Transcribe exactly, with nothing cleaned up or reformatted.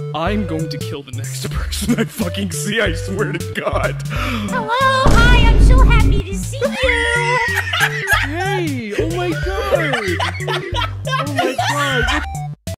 I'm going to kill the next person I fucking see, I swear to God. Hello, hi, I'm so happy to see you. Hey, oh my God. Oh my God.